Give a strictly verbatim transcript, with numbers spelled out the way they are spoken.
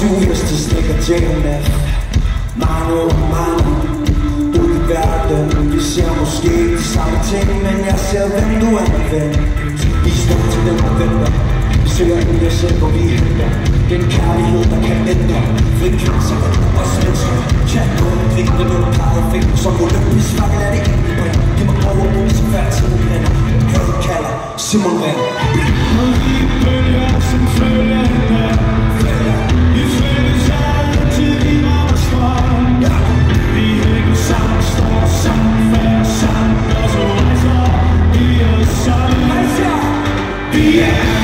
syv heste stikker tjekker med mange og mange ud i verden. Vi ser måske de samme ting, men jeg ser hvem du er, min ven. Vi står til dem og venter. Vi søger ind i os selv, hvor vi henter den kærlighed, der kan ændre. Frikendelse af vores mennesker. Kan kun grine med nogle pegefingre som olympisk fakkel er det egentlig bring. Giv mig over ud, så færd til du brænder. Høj kalder Simon Ring. Og vi bølger som følger hinanden. Vi følges altid i vores strøm. Vi hænger sammen, står sammen, færd sammen. Og så rejser vi os sammen. Vi er